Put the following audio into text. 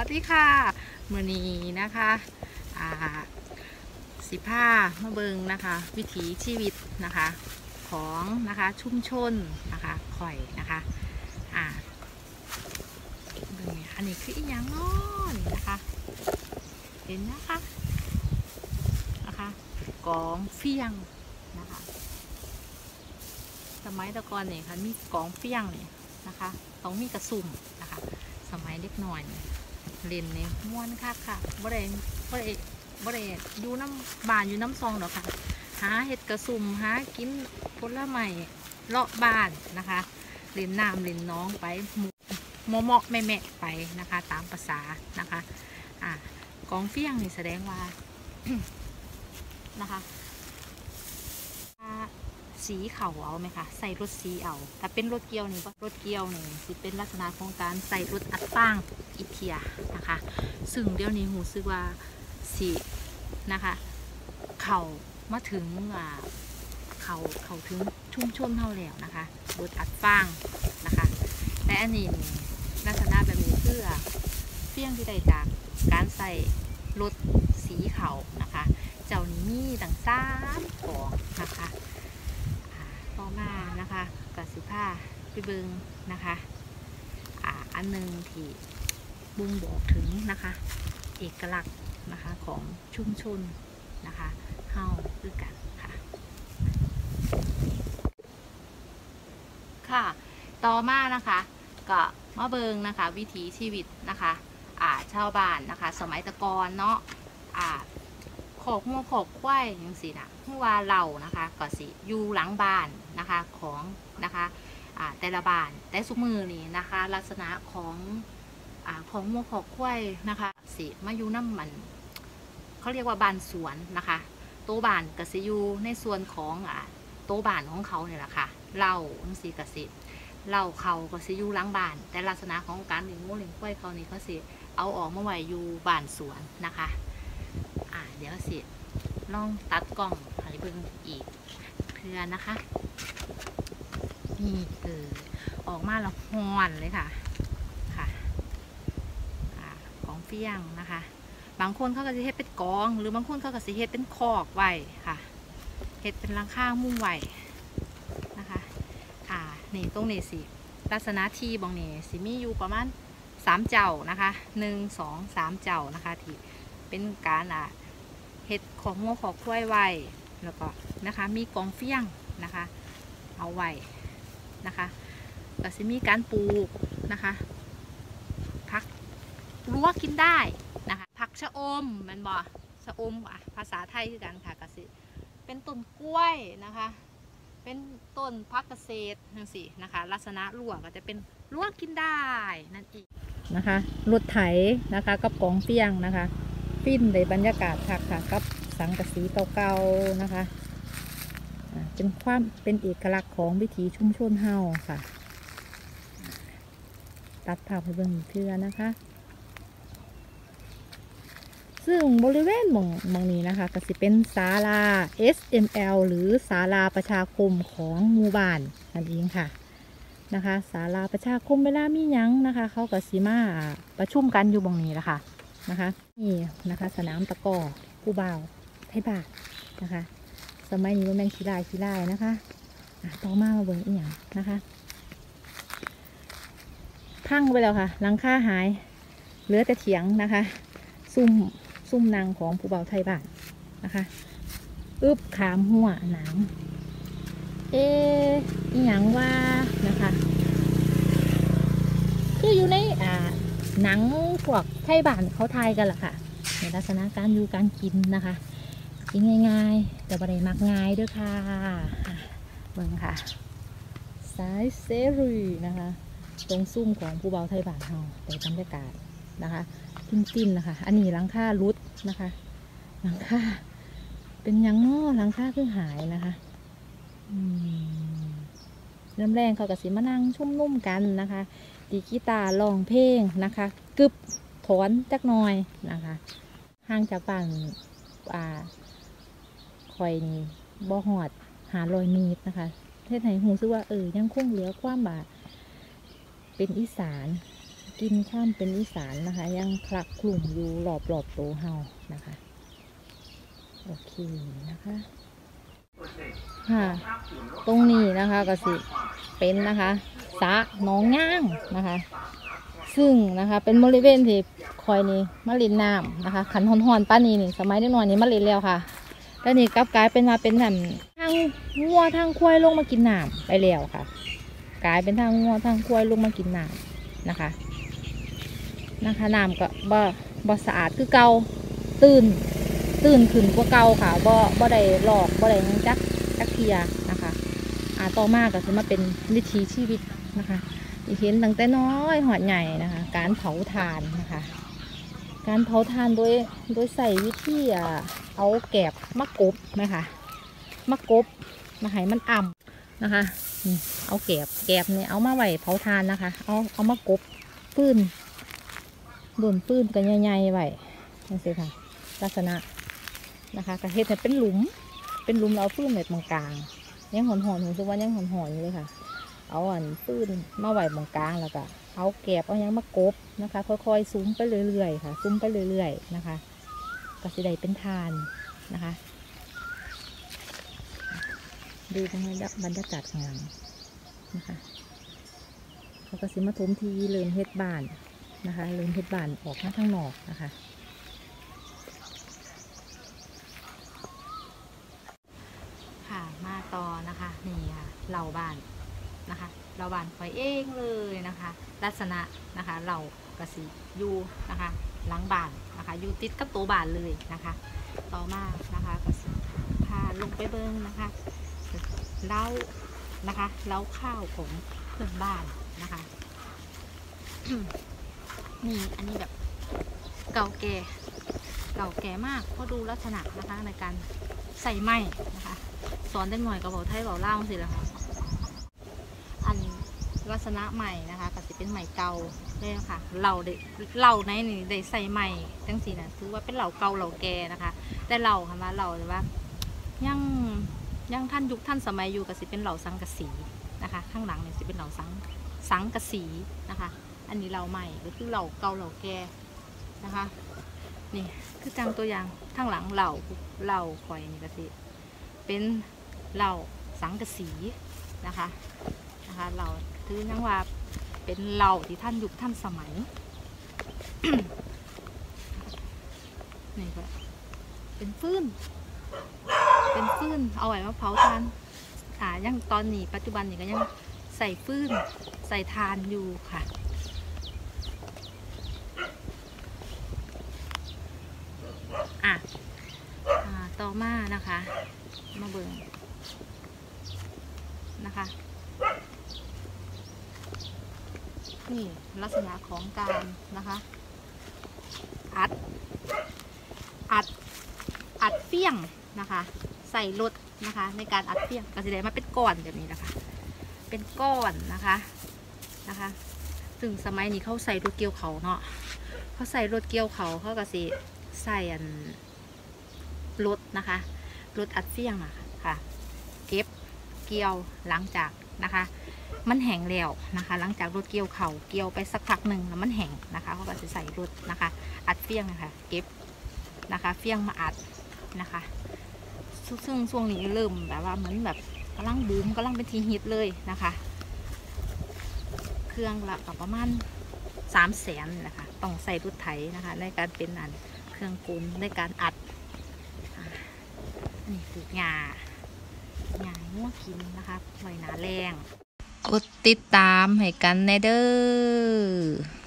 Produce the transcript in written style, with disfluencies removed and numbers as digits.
ดีค่ะมื้อนี้นะคะสิพามาเบิงนะคะวิถีชีวิตนะคะของนะคะชุมชนนะคะข่อยนะคะเบิงเนี่ยอันนี้คืออีหยังน้อนี่นะคะเห็นนะคะกองเฟียงนะคะสมัยตะกอนเนี่ยค่ะมีกองเฟียงเนี่ยนะคะต้องมีกระสุ่มนะคะสมัยเด็กหน่อยเล่นเนี่ยม้วนค่ะบ่ได้อยู่น้ำบานอยู่น้ำซองหรอกค่ะหาเห็ดกระสุ่มหากินผลไม้เลาะบ้านนะคะเล่นน้ำเล่นน้องไปเมาะแม่ไปนะคะตามภาษานะคะกองเฟี้ยงนี่แสดงว่านะคะสีเขาเอาไหมคะใส่รถสีเอาแต่เป็นรถเกียวนี่รถเกียวนี่สิเป็นลักษณะของการใส่รถอัดฟางอีเทียนะคะซึ่งเดี๋ยวนี้หูซึกว่าสีนะคะเขามาถึงเขาถึงชุ่มชนเท่าแล้วนะคะรถอัดฟางนะคะและอันนี้ลักษณะแบบนี้คือเฟี้ยงที่ได้จากการใส่รถสีเขานะคะเจ้านี้มีต่าง3ของนะคะต่อมานะคะกับสิผ้าไปเบิงนะคะอันหนึ่งที่บ่งบอกถึงนะคะเอกลักษณ์นะคะของชุมชนนะคะเฮาคือกันค่ะต่อมานะคะก็มาเบิงนะคะวิถีชีวิตนะคะชาวบ้านนะคะสมัยตะกอนเนาะขอกงัวขอกควายอย่างสินะเมื่อว่าเรานะคะก็สิอยู่หลังบ้านนะคะของนะคะแต่ละบ้านแต่สุมือนี่นะคะลักษณะของงัวขอกควายนะคะสิมาอยู่น้ำมันเขาเรียกว่าบ้านสวนนะคะโต๊ะบ้านก็สิอยู่ในส่วนของโต๊ะบ้านของเขาเนี่ยแหละค่ะเล่าจังสิกสิเล่าเขาก็สิอยู่หลังบ้านแต่ลักษณะของการเลี้ยงงูเลี้ยงควายเขานี่เขาสิเอาออกมาไว้อยู่บ้านสวนนะคะเดี๋ยวสิลองตัดกล้องให้เบิ่งอีกเพื่อนะคะนี่ออกมาแล้วฮ้อนเลยค่ะของเฟี้ยงนะคะบางคนเขาก็จะเฮ็ดเป็นกองหรือบางคนเขาก็จะเฮ็ดเป็นคอกไว้ค่ะเฮ็ดเป็นหลังคามุ้งไว้นะคะนี่ตรงนี้สิลักษณะที่บางนี่สิมีอยู่ประมาณ3เจ้านะคะ1 2 3เจ้านะคะที่เป็นการเฮ็ดของงัวของควายไว้แล้วก็นะคะมีกองเฟี้ยงนะคะเอาไว้นะคะก็สิมีการปลูกนะคะผักรั้วกินได้นะคะผักชะอมมันบ่ชะอมภาษาไทยคือกันค่ะก็สิเป็นต้นกล้วยนะคะเป็นต้นผักเกษตรนั่นสินะคะลักษณะรั้วก็จะเป็นรั้วกินได้นั่นเองนะคะรถไถนะคะกับกองเฟี้ยงนะคะฟินในบรรยากาศค่ะกับสังกะสีเก่าๆนะคะเป็นเอกลักษณ์ของวิถีชุมชนเฮาค่ะตัดภาพให้เบิ่งอีกเทื่อนะคะซึ่งบริเวณมองนี้นะคะก็สิเป็นศาลา SML หรือศาลาประชาคมของหมู่บ้านนั่นเองค่ะนะคะศาลาประชาคมเวลามีหยังนะคะเขาก็สิมาประชุมกันอยู่มองนี้แหละค่ะนะคะนี่นะคะสนามตะกร้อผู้บ่าวไทยบ้านนะคะสมัยนี้มันแมงขี้ลายนะคะต่อมาเบิ่งอีกอย่างนะคะพังไปแล้วค่ะหลังคาหายเหลือแต่เถียงนะคะซุ่มนางของผู้บ่าวไทยบ้านนะคะขามหัวหนังอีหยังว่านะคะคืออยู่ในหนังพวกไทยบ้านเขาทายกันแหละค่ะในลักษณะการอยู่การกินนะคะกินง่ายๆแต่บ่ได้มักง่ายด้วยค่ะเบิ่งค่ะสายเซรีนะคะตรงซุ่มของผู้บ่าวไทยบ้านเฮาในบรรยากาศนะคะติ้นนะคะอันนี้หลังคารุดนะคะหลังคาเป็นยังง้อหลังคาคือหายนะคะน้ำแรงเขากับสีมะนังชุ่มนุ่มกันนะคะดีกีตาร์ร้องเพลงนะคะกึบถอนจักหน่อยนะคะห่างจากบ้านคอยนี่บ่หอด500 เมตรนะคะเทศไหนหูซึกว่ายังคงเหลือความเป็นอีสานกินข้ามเป็นอีสานนะคะยังคลักกลุ่มอยู่รอบๆตัวเฮานะคะโอเคนะคะค่ะตรงนี้นะคะก็สิเป็นนะคะสระหนองย่างนะคะซึ่งนะคะเป็นบริเวณที่คอยนี่มาเล่นน้ำนะคะขันหอนๆป้านี่นี่สมัยเด็กน้อยนี่มาเล่นแล้วค่ะแล้วนี่กลับกลายเป็นมาเป็นแบบทางงัวทางควายลงมากินน้ำไปแล้วค่ะกลายเป็นทางงัวทางควายลงมากินน้ำนะคะน้ำก็บ่สะอาดคือเก่าตื่นขึ้นกว่าเก่าค่ะบ่ได้หลอกบ่ได้ยังจักเทียนะคะต่อมาก็จะมาเป็นวิถีชีวิตนะคะเห็นตั้งแต่น้อยหอดใหญ่นะคะการเผาถ่านนะคะการเผาถ่านโดยใส่วิธีเอาแกบมะกบนะคะมะกบมาให้มันอ่ำนะคะนี่เอาแกบเนี่ยเอามาไว้เผาถ่านนะคะเอามากบปื้นโดนปื้นกันใหญ่ๆไว้นี่สิค่ะลักษณะนะคะกระเฮ็ดเป็นหลุมเราปื้นไว้ตรงกลางยังหอนรู้สึกว่ายังหอนอยู่เลยค่ะเอาปื้นมาไว้ตรงกลางแล้วก็เอาแกบเอายังมากบนะคะค่อยๆซุ้มไปเรื่อยๆค่ะซุ้มไปเรื่อยๆนะคะก็สิได้เป็นทานนะคะดูตรงนี้บรรยากาศข้างหลังนะคะเขาก็สิมาถมทีเริ่มเฮ็ดบ้านนะคะเริ่มเฮ็ดบ้านออกข้างนอกนะคะค่ะมาต่อนะคะนี่ค่ะเหล่าบ้านนะคะเราบ้านคอยเองเลยนะคะลักษณะนะคะเรากระสีอยู่นะคะหลังบ้านนะคะอยู่ติดกับตัวบ้านเลยนะคะต่อมานะคะกระสีพาลงไปเบิ้งนะคะเล้านะคะเล้าข้าวของเพื่อนบ้านนะคะ นี่อันนี้แบบเก่าแก่มากเพราะดูลักษณะนะคะในการใส่ไม้นะคะสอนได้หน่อยกับเบาไทยเบาเล่าสิละค่ะอันลักษณะใหม่นะคะก็จะเป็นใหม่เก่าเลยค่ะเราในนี่ได้ใส่ใหม่จังสีนะถือว่าเป็นเหล่าเก่าเหล่าแก่นะคะแต่เราค่ะมาเราเลยว่ายังท่านยุคท่านสมัยอยู่ก็สิเป็นเหล่าสังกะสีนะคะข้างหลังเนี่ยสิเป็นเหล่าสังกะสีนะคะอันนี้เราใหม่ก็คือเหล่าเก่าเหล่าแก่นะคะนี่คือจังตัวอย่างข้างหลังเหล่าคอยนี่ก็สิเป็นเหล่าสังกะสีนะคะเราถือนั่งว่าเป็นเหล่าที่ท่านยุคท่านสมัย นี่ก็เป็นฟืนเอาไว้มาเผาทานยังตอนนี้ปัจจุบันนี้ก็ยังใส่ฟืนใส่ทานอยู่ค่ะต่อมานะคะมาเบิ่งนะคะนี่ลักษณะของการนะคะอัดเฟี้ยงนะคะใส่รถนะคะในการอัดเฟี้ยงก็จะได้มาเป็นก้อนแบบนี้นะคะเป็นก้อนนะคะซึ่งสมัยนี้เขาใส่รถเกี่ยวเขาเนาะเขาใส่รถเกี่ยวเขาก็สิใส่รถนะคะรถอัดเฟี้ยงค่ะเก็บเกี่ยวหลังจากนะคะมันแห้งแล้วนะคะหลังจากรถเกี่ยวเขาเกี่ยวไปสักพักหนึ่งแล้วมันแห้งนะคะเขาก็จะใส่รถนะคะอัดเฟี้ยงนะคะเก็บนะคะเฟี้ยงมาอัดนะคะซึ่งช่วงนี้เริ่มแบบว่าเหมือนแบบกำลังบูมกำลังเป็นทีฮิตเลยนะคะเครื่องละประมาณ300,000นะคะต้องใส่รถไถนะคะในการเป็นเครื่องกลในการอัดนี่ปลูกหญ้างัวกินนะคะไว้หนาแรงกดติดตามให้กันแน่เด้อ